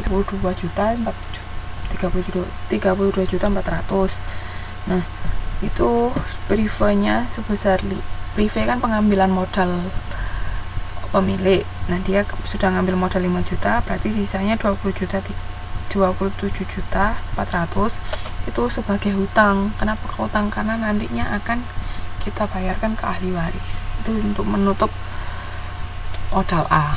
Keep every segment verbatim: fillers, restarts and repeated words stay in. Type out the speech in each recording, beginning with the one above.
puluh dua juta tiga puluh dua juta empat ratus. Nah, itu privenya sebesar prive kan pengambilan modal pemilik. Nah, dia sudah ngambil modal lima juta, berarti sisanya dua puluh juta dua puluh tujuh juta empat ratus itu sebagai hutang. Kenapa ke hutang? Karena nantinya akan kita bayarkan ke ahli waris. Itu untuk menutup modal A.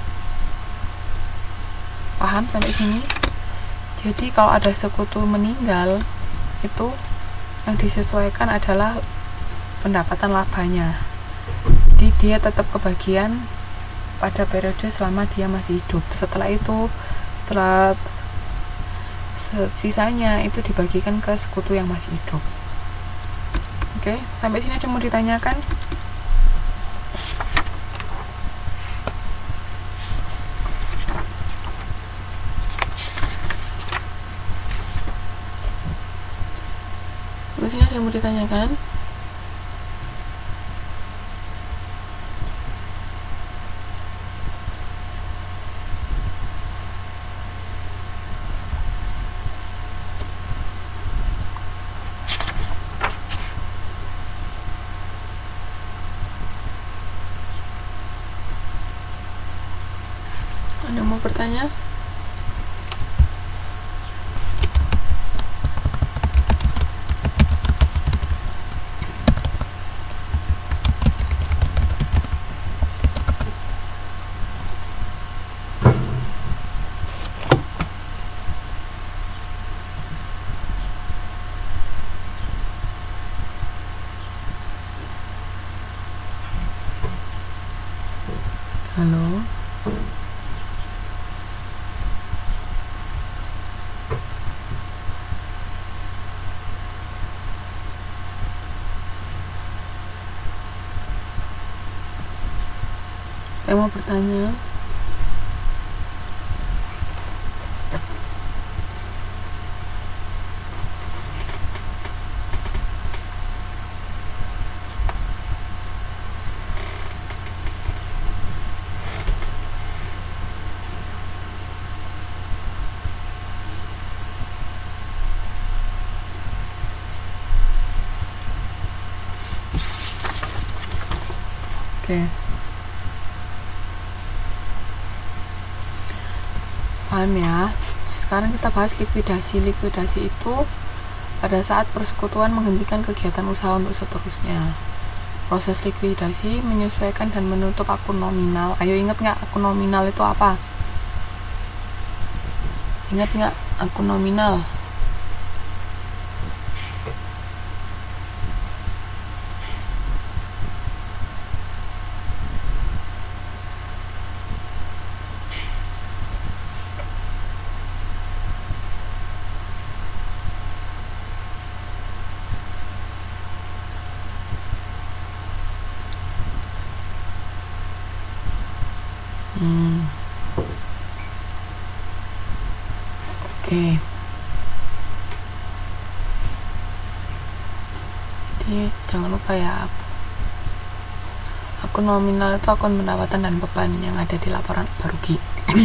Paham sampai sini? Jadi kalau ada sekutu meninggal, itu yang disesuaikan adalah pendapatan labanya. Jadi dia tetap kebagian pada periode selama dia masih hidup. Setelah itu, setelah sisanya itu dibagikan ke sekutu yang masih hidup. Oke, sampai sini ada mau ditanyakan? Sampai sini ada mau ditanyakan? Ada mau bertanya? Halo? Saya mau bertanya. Oke. Paham ya? Sekarang kita bahas likuidasi. Likuidasi itu pada saat persekutuan menghentikan kegiatan usaha untuk seterusnya. Proses likuidasi menyesuaikan dan menutup akun nominal. Ayo ingat nggak akun nominal itu apa? Ingat nggak akun nominal? Hmm. Oke. Jadi jangan lupa ya, akun nominal itu akun pendapatan dan beban yang ada di laporan laba rugi.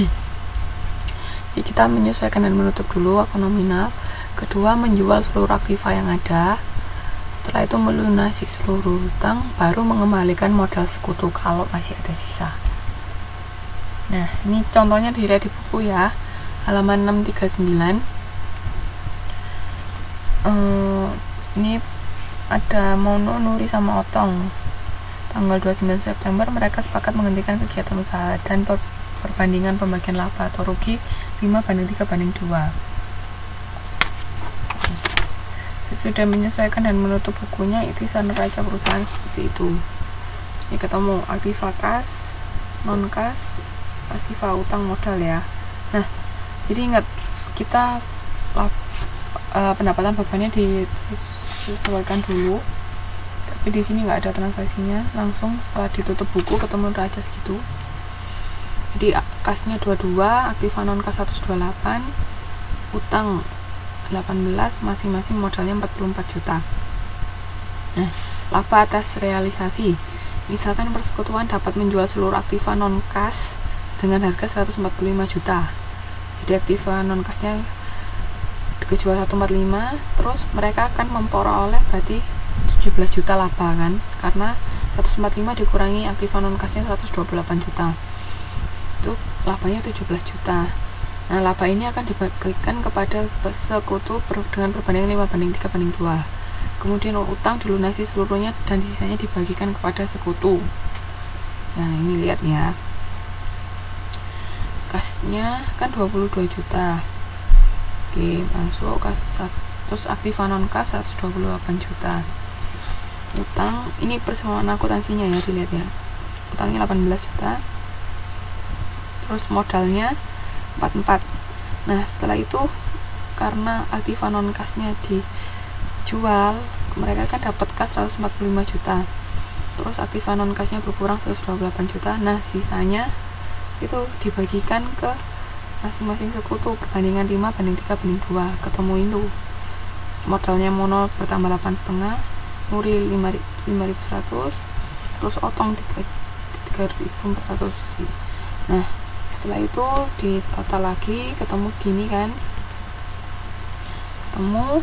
Jadi kita menyesuaikan dan menutup dulu akun nominal. Kedua, menjual seluruh aktiva yang ada. Setelah itu melunasi seluruh hutang, baru mengembalikan modal sekutu kalau masih ada sisa. Nah, ini contohnya dilihat di buku ya, halaman enam tiga sembilan. Hmm, ini ada Mono, Nuri, sama Otong. Tanggal dua puluh sembilan September mereka sepakat menghentikan kegiatan usaha dan per perbandingan pembagian laba atau rugi lima banding tiga banding dua. Sesudah menyesuaikan dan menutup bukunya, irisan neraca perusahaan seperti itu. Ini ketemu aktiva kas, non kas, pasiva utang modal ya. Nah, jadi ingat kita lab, uh, pendapatan bebannya disesuaikan dulu. Tapi di sini nggak ada transaksinya, langsung setelah ditutup buku ketemu neraca segitu. Jadi kasnya dua puluh dua, aktiva non kas seratus dua puluh delapan, utang delapan belas, masing-masing modalnya empat puluh empat juta. Nah, laba atas realisasi. Misalkan persekutuan dapat menjual seluruh aktiva non kas dengan harga seratus empat puluh lima juta. Jadi aktiva non kasnya kejual seratus empat puluh lima, terus mereka akan memperoleh berarti tujuh belas juta laba kan, karena seratus empat puluh lima dikurangi aktiva non kasnya seratus dua puluh delapan juta, itu labanya tujuh belas juta. Nah, laba ini akan dibagikan kepada sekutu dengan perbandingan lima banding tiga banding dua. Kemudian utang dilunasi seluruhnya dan sisanya dibagikan kepada sekutu. Nah, ini lihat ya, kasnya kan dua puluh dua juta. Oke, masuk kas terus aktiva non kas seratus dua puluh delapan juta. Utang ini persamaan akuntansinya ya, dilihat ya, utangnya delapan belas juta, terus modalnya empat puluh empat. Nah, setelah itu karena aktiva non kasnya dijual, mereka kan dapat kas seratus empat puluh lima juta, terus aktiva non kasnya berkurang seratus dua puluh delapan juta. Nah, sisanya itu dibagikan ke masing-masing sekutu perbandingan lima banding tiga banding dua. Ketemu itu modalnya mono bertambah delapan koma lima, Nuri lima ribu seratus, terus otong tiga ribu empat ratus. Nah, setelah itu ditotal lagi ketemu segini kan, ketemu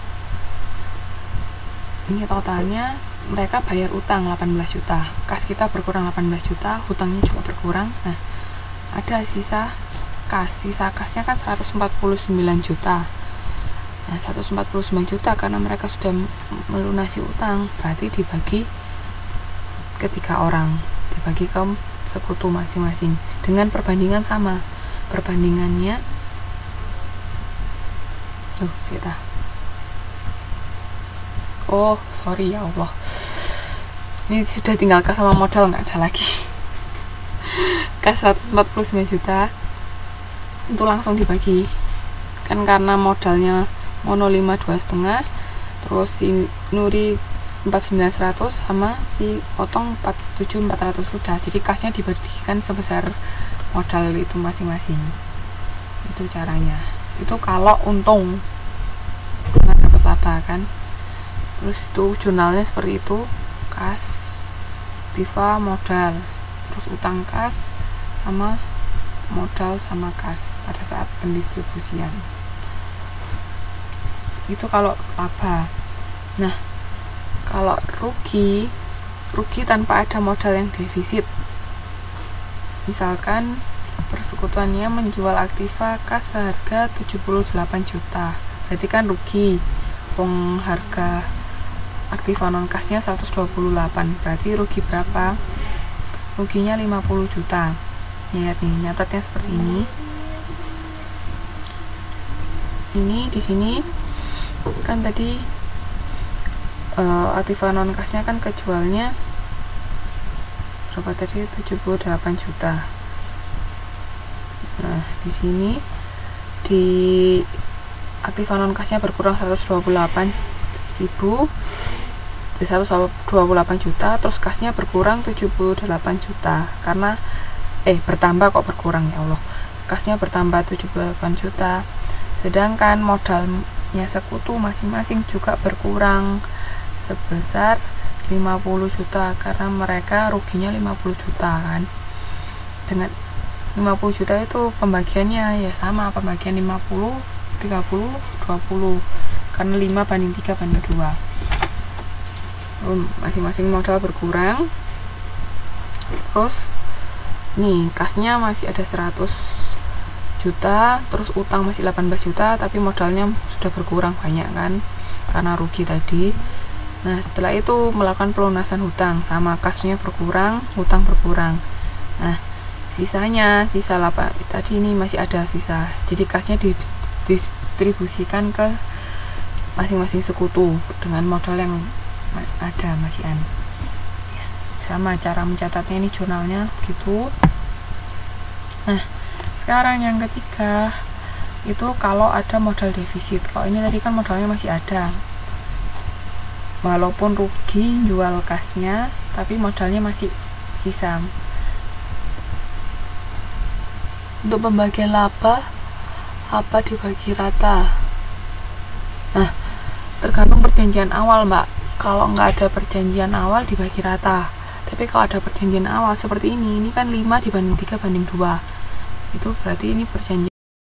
ini totalnya. Mereka bayar utang delapan belas juta, kas kita berkurang delapan belas juta, hutangnya juga berkurang. Nah, ada sisa kas, sisa kasnya kan seratus empat puluh sembilan juta. Nah, seratus empat puluh sembilan juta karena mereka sudah melunasi utang, berarti dibagi ketiga orang, dibagi ke sekutu masing-masing dengan perbandingan sama. Perbandingannya tuh kita, oh sorry ya Allah, ini sudah tinggal kas sama modal, nggak ada lagi. Kas seratus empat puluh sembilan juta itu langsung dibagi kan, karena modalnya mono lima dua setengah, terus si Nuri empat sembilan seratus sama si Otong empat tujuh empat ratus sudah, jadi kasnya dibagikan sebesar modal itu masing-masing. Itu caranya, itu kalau untung karena dapat laba kan. Terus itu jurnalnya seperti itu, kas, aktiva, modal, terus utang kas sama modal sama kas pada saat pendistribusian. Itu kalau laba. Nah, kalau rugi, rugi tanpa ada modal yang defisit. Misalkan persekutuannya menjual aktiva kas seharga tujuh puluh delapan juta, berarti kan rugi. Wong harga aktiva non kasnya seratus dua puluh delapan, berarti rugi berapa? Ruginya lima puluh juta. Lihat nih, nyatatnya seperti ini. Ini di sini kan tadi uh, aktiva non kasnya kan kejualnya berapa tadi? tujuh puluh delapan juta. Nah, di sini di aktiva non kasnya berkurang seratus dua puluh delapan ribu, di seratus dua puluh delapan juta, terus kasnya berkurang tujuh puluh delapan juta karena eh bertambah kok berkurang, ya Allah, kasnya bertambah tujuh puluh delapan juta, sedangkan modalnya sekutu masing-masing juga berkurang sebesar lima puluh juta karena mereka ruginya lima puluh juta kan. Dengan lima puluh juta itu pembagiannya ya sama, pembagian lima puluh tiga puluh dua puluh karena lima banding tiga banding dua. Masing-masing modal berkurang. Terus nih kasnya masih ada seratus juta, terus utang masih delapan belas juta, tapi modalnya sudah berkurang banyak kan karena rugi tadi. Nah, setelah itu melakukan pelunasan hutang, sama kasnya berkurang, hutang berkurang. Nah, sisanya sisa laba tadi ini masih ada sisa, jadi kasnya didistribusikan ke masing-masing sekutu dengan modal yang ada masihan. Sama cara mencatatnya, ini jurnalnya gitu. Nah, sekarang yang ketiga itu kalau ada modal defisit. Kalau ini tadi kan modalnya masih ada, walaupun rugi jual kasnya tapi modalnya masih sisa. Untuk pembagian laba, apa dibagi rata? Nah, tergantung perjanjian awal, Mbak. Kalau nggak ada perjanjian awal dibagi rata, tapi kalau ada perjanjian awal seperti ini, ini kan lima dibanding tiga banding dua, itu berarti ini perjanjian